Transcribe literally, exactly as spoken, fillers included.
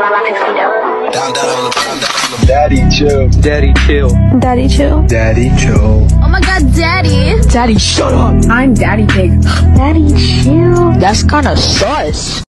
Down, down on the, down, down on the. Daddy chill. Daddy chill. Daddy chill. Daddy chill. Oh my god, daddy. Daddy, shut up. I'm Daddy Pig. Daddy chill. That's kinda sus.